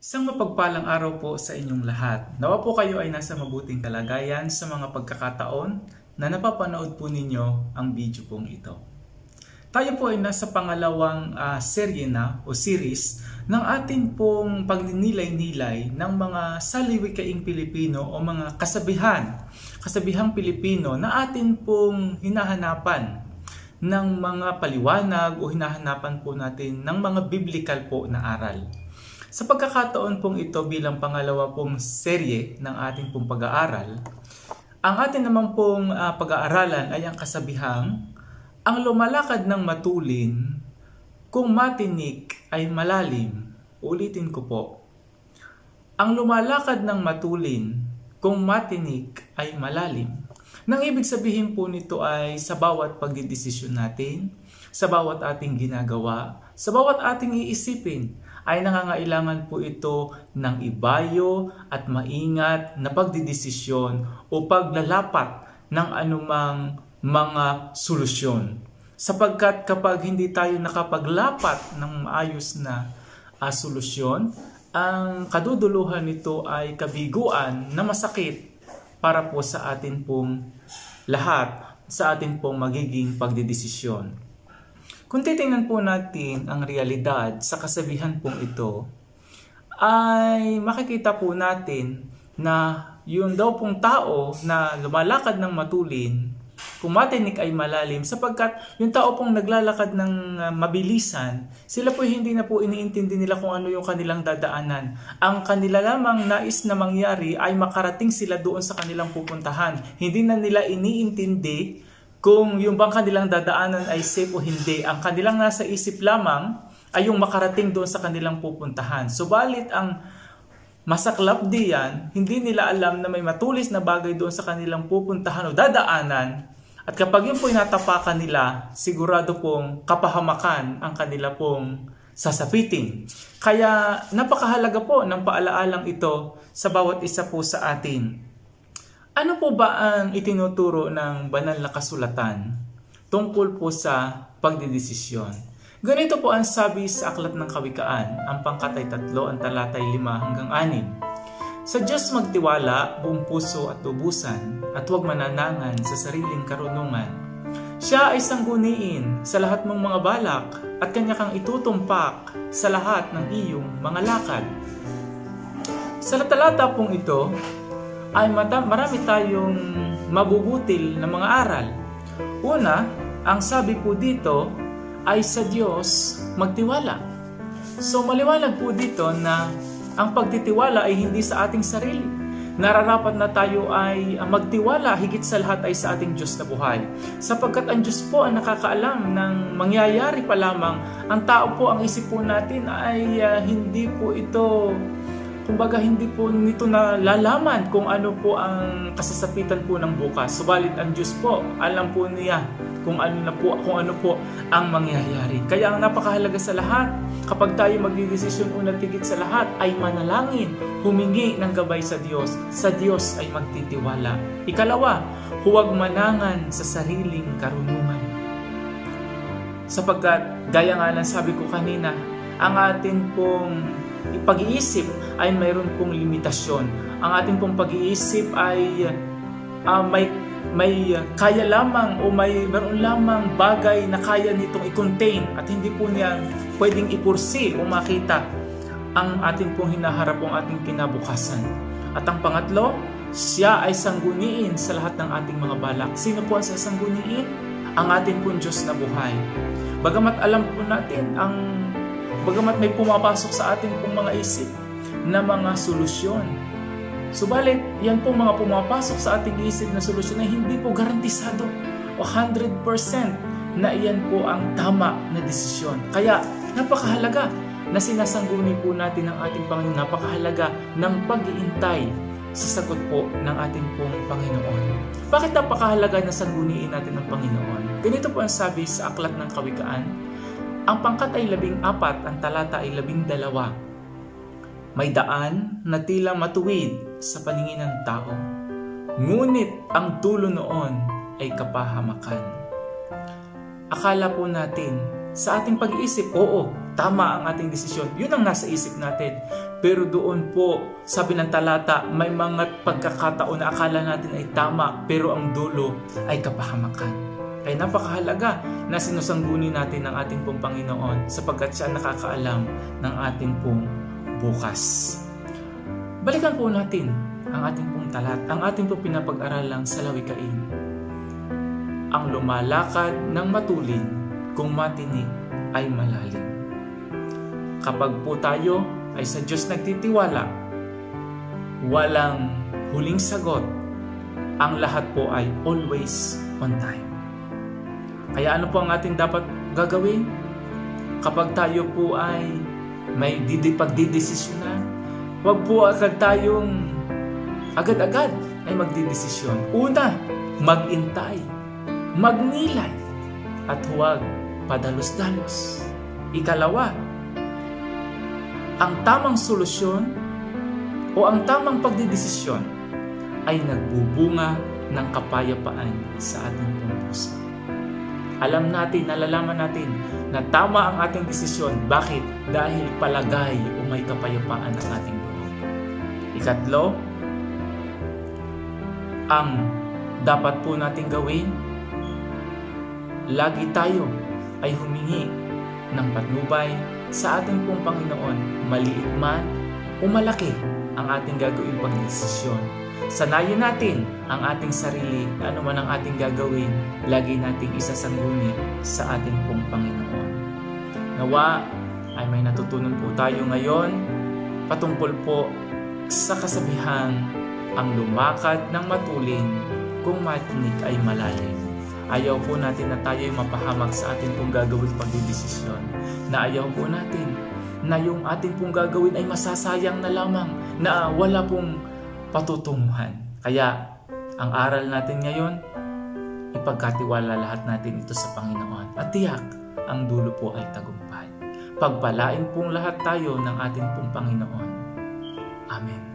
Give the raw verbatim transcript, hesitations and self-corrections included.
Isang mapagpalang araw po sa inyong lahat. Nawa po kayo ay nasa mabuting kalagayan sa mga pagkakataon na napapanood po ninyo ang video pong ito. Tayo po ay nasa pangalawang uh, serye na o series ng ating pong pagninilay-nilay ng mga salawikaing Pilipino o mga kasabihan, kasabihang Pilipino na atin pong hinahanapan ng mga paliwanag o hinahanapan po natin ng mga biblical po na aral. Sa pagkakataon pong ito bilang pangalawa pong serye ng ating pong pag-aaral, ang atin naman pong uh, pag-aaralan ay ang kasabihang, ang lumalakad ng matulin, kung matinik ay malalim. Ulitin ko po. Ang lumalakad ng matulin, kung matinik ay malalim. Nang ibig sabihin po nito ay sa bawat pagdidesisyon natin, sa bawat ating ginagawa, sa bawat ating iisipin, ay nangangailangan po ito ng ibayo at maingat na pagdidesisyon o paglalapat ng anumang mga solusyon. Sapagkat kapag hindi tayo nakapaglapat ng maayos na uh, solusyon, ang kaduduluhan nito ay kabiguan na masakit para po sa atin pong lahat, sa atin pong magiging pagdidesisyon. Kung titingnan po natin ang realidad sa kasabihan pong ito, ay makikita po natin na yung daw pong tao na lumalakad ng matulin, kung matinik ay malalim, sapagkat yung tao pong naglalakad ng mabilisan, sila po hindi na po iniintindi nila kung ano yung kanilang dadaanan. Ang kanila lamang nais na mangyari ay makarating sila doon sa kanilang pupuntahan. Hindi na nila iniintindi kung yung bang kanilang dadaanan ay safe o hindi. Ang kanilang nasa isip lamang ay yung makarating doon sa kanilang pupuntahan. Subalit ang masaklap diyan, hindi nila alam na may matulis na bagay doon sa kanilang pupuntahan o dadaanan. At kapag yun po inatapakan nila, sigurado pong kapahamakan ang kanila pong sasapitin. Kaya napakahalaga po ng paalaalang ito sa bawat isa po sa atin. Ano po ba ang itinuturo ng banal na kasulatan tungkol po sa pagdidesisyon? Ganito po ang sabi sa Aklat ng Kawikaan, ang pangkatay tatlo, ang talatay lima hanggang anim. Sa Diyos magtiwala, buong puso at lubusan, at huwag mananangan sa sariling karunungan. Siya ay sangguniin sa lahat mong mga balak, at kanya kang itutumpak sa lahat ng iyong mga lakad. Sa talata pong ito, ay marami tayong mabubutil na mga aral. Una, ang sabi po dito ay sa Diyos magtiwala. So maliwanag po dito na ang pagtitiwala ay hindi sa ating sarili. Nararapat na tayo ay magtiwala higit sa lahat ay sa ating Diyos na buhay. Sapagkat ang Diyos po ang nakakaalam ng mangyayari pa lamang. Ang tao po, ang isip po natin ay uh, hindi po ito... Kumbaga hindi po nito na lalaman kung ano po ang kasasapitan po ng bukas. Subalit ang Diyos po, alam po niya kung ano na po, kung ano po ang mangyayari. Kaya ang napakahalaga sa lahat, kapag tayo magdidesisyon una tigit sa lahat, ay manalangin, humingi ng gabay sa Diyos. Sa Diyos ay magtitiwala. Ikalawa, huwag manangan sa sariling karunungan. Sapagkat, gaya nga ng sabi ko kanina, ang atin pong pag-iisip ay mayroon pong limitasyon. Ang ating pong pag-iisip ay uh, may, may kaya lamang o may meron lamang bagay na kaya nitong i-contain at hindi po niya pwedeng ipursi o makita ang ating pong hinaharap o ating kinabukasan. At ang pangatlo, siya ay sangguniin sa lahat ng ating mga balak. Sino po ang sasangguniin? Ang ating pong Diyos na buhay. Bagamat alam po natin ang Bagamat may pumapasok sa ating pong mga isip na mga solusyon. Subalit, yan po mga pumapasok sa ating isip na solusyon ay hindi po garantisado o one hundred percent na iyan po ang tama na desisyon. Kaya, napakahalaga na sinasangguni po natin ang ating Panginoon. Napakahalaga ng pag-iintay sa sagot po ng ating pong Panginoon. Bakit napakahalaga na sangguniin natin ang Panginoon? Ganito po ang sabi sa Aklat ng Kawikaan. Ang pangkat ay labing apat, ang talata ay labing dalawa. May daan na tila matuwid sa paningin ng tao, ngunit ang dulo noon ay kapahamakan. Akala po natin, sa ating pag-iisip, oo, tama ang ating desisyon. Yun ang nasa isip natin. Pero doon po, sabi ng talata, may mga pagkakataon na akala natin ay tama, pero ang dulo ay kapahamakan. Kaya napakahalaga na sinusangguni natin ang ating pong Panginoon sapagkat siya nakakaalam ng ating pong bukas. Balikan po natin ang ating pong talat, ang ating pong pinapag-aralang sa lawikain. Ang lumalakad ng matulin kung matinik ay malalim. Kapag po tayo ay sa Diyos nagtitiwala, walang huling sagot. Ang lahat po ay always on time. Kaya ano po ang ating dapat gagawin? Kapag tayo po ay may pagdidesisyonan, huwag po agad tayong agad-agad ay magdidesisyon. Una, magintay, magnilay, at huwag padalos-dalos. Ikalawa, ang tamang solusyon o ang tamang pagdidesisyon ay nagbubunga ng kapayapaan sa ating pong puso. Alam natin, nalalaman natin na tama ang ating desisyon. Bakit? Dahil palagay o may kapayapaan ang ating loob. Ikatlo, ang dapat po natin gawin, lagi tayo ay humingi ng patnubay sa ating pong Panginoon, maliit man o malaki ang ating gagawin pagdesisyon. Sanayin natin ang ating sarili na ano man ang ating gagawin, lagi nating isasangguni sa ating pong Panginoon. Nawa ay may natutunan po tayo ngayon patungkol po sa kasabihang ang lumakad ng matulin kung matinik ay malalim. Ayaw po natin na tayo ay mapahamak sa ating pong gagawin pagdidesisyon. Na ayaw po natin na yung ating pong gagawin ay masasayang na lamang, na wala pong patutunguhan. Kaya ang aral natin ngayon, ipagkatiwala lahat natin ito sa Panginoon. At tiyak, ang dulo po ay tagumpay. Pagpalain pong lahat tayo ng ating pong Panginoon. Amen.